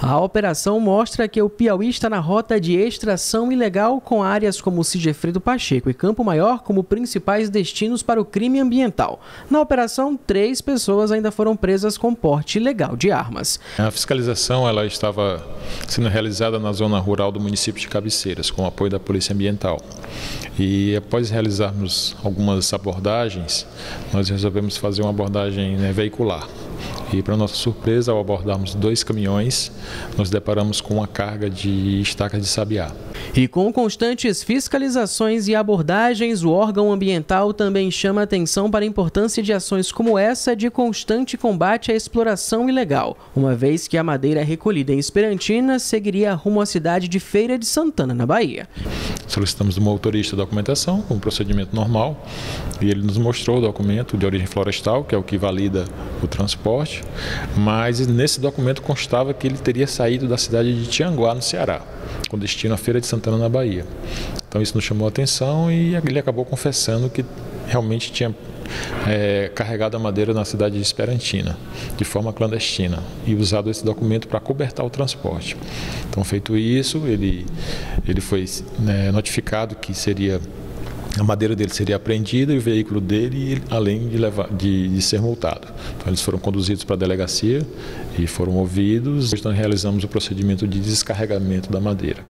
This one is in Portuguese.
A operação mostra que o Piauí está na rota de extração ilegal, com áreas como Sigefredo Pacheco e Campo Maior como principais destinos para o crime ambiental. Na operação, 3 pessoas ainda foram presas com porte ilegal de armas. A fiscalização ela estava sendo realizada na zona rural do município de Cabeceiras, com o apoio da Polícia Ambiental. E após realizarmos algumas abordagens, nós resolvemos fazer uma abordagem veicular. E, para nossa surpresa, ao abordarmos 2 caminhões, nos deparamos com uma carga de estacas de sabiá. E com constantes fiscalizações e abordagens, o órgão ambiental também chama atenção para a importância de ações como essa de constante combate à exploração ilegal, uma vez que a madeira recolhida em Esperantina seguiria rumo à cidade de Feira de Santana, na Bahia. Solicitamos do motorista a documentação, com um procedimento normal, e ele nos mostrou o documento de origem florestal, que é o que valida o transporte, mas nesse documento constava que ele teria saído da cidade de Tianguá, no Ceará, com destino à Feira de Santana, na Bahia. Então isso nos chamou a atenção e ele acabou confessando que realmente tinha carregado a madeira na cidade de Esperantina, de forma clandestina, e usado esse documento para cobertar o transporte. Então, feito isso, ele foi notificado que a madeira dele seria apreendida e o veículo dele, além de ser multado. Então, eles foram conduzidos para a delegacia e foram ouvidos. Nós realizamos o procedimento de descarregamento da madeira.